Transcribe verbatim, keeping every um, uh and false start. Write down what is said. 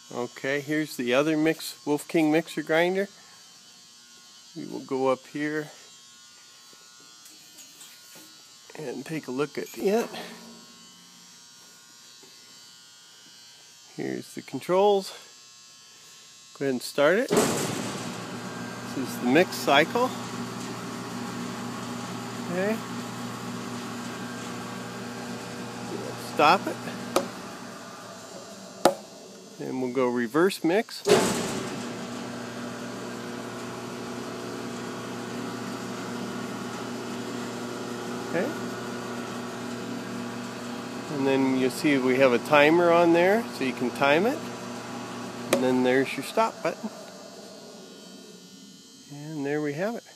Okay, here's the other mix, Wolfking mixer grinder. We will go up here and take a look at it. Here's the controls. Go ahead and start it. This is the mix cycle. Okay. Stop it. And we'll go reverse mix. Okay. And then you'll see we have a timer on there, so you can time it. And then there's your stop button. And there we have it.